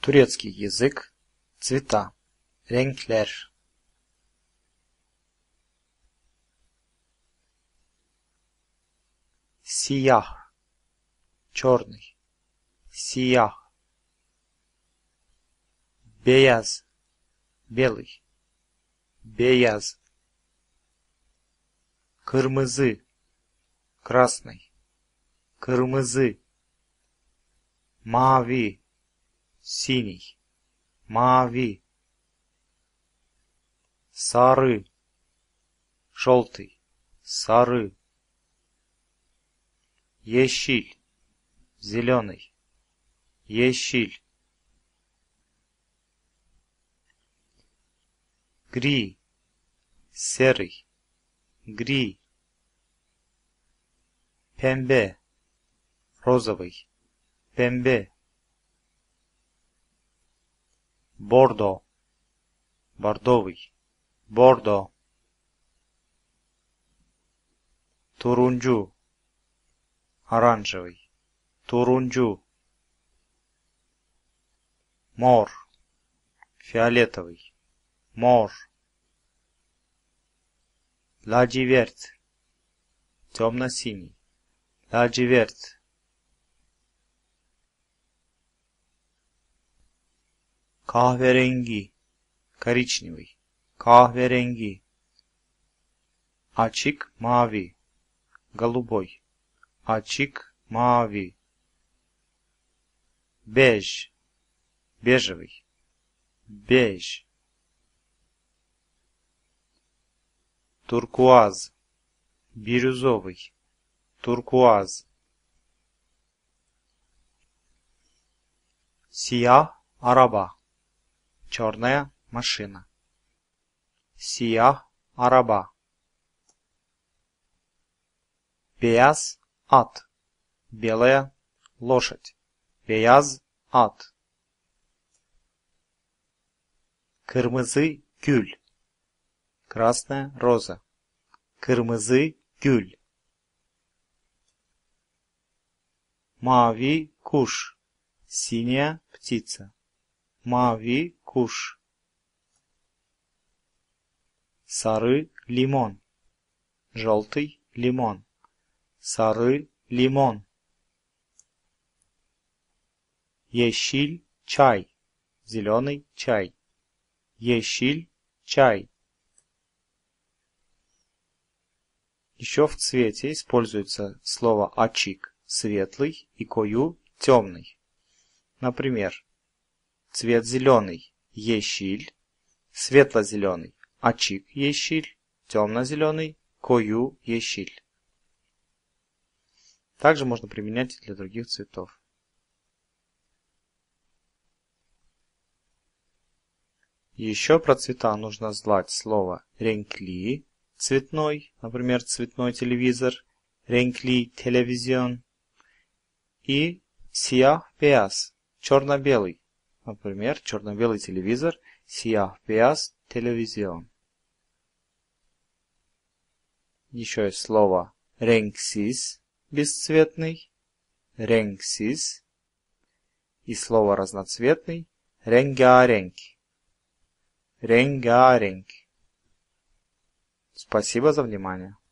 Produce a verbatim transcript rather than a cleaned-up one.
Турецкий язык. Цвета. Renkler. Siyah. Черный. Siyah. Beyaz. Белый. Beyaz. Kırmızı. Красный. Kırmızı. Mavi. Синий. Mavi. Sarı. Желтый. Sarı. Yeşil. Зеленый. Yeşil. Gri. Серый. Gri. Pembe. Розовый. Pembe. Бордо. Бордовый. Бордо. Turuncu. Оранжевый. Turuncu. Мор. Фиолетовый. Мор. Lacivert. Темно-синий. Lacivert. Kahverengi. Коричневый. Kahverengi. Açık mavi. Голубой. Açık mavi. Беж. Бежевый. Беж. Туркуаз. Бирюзовый. Туркуаз. Siyah araba. Черная машина. Siyah araba. Beyaz at. Белая лошадь. Beyaz at. Kırmızı gül. Красная роза. Kırmızı gül. Mavi kuş. Синяя птица. Mavi kuş. Sarı limon. Желтый лимон. Sarı limon. Yeşil çay. Зеленый чай. Yeşil чай. Еще в цвете используется слово açık, светлый, и koyu, темный. Например, цвет зеленый, yeşil, светло-зеленый, açık yeşil, темно-зеленый, koyu yeşil. Также можно применять и для других цветов. Еще про цвета нужно знать слово renkli, цветной, например, цветной телевизор, renkli телевизион, и siyah-beyaz, черно-белый, например, черно-белый телевизор, siyah-beyaz телевизион. Еще есть слово renksiz, бесцветный, renksiz, и слово разноцветный, rengarenk. Rengarenk. Спасибо за внимание.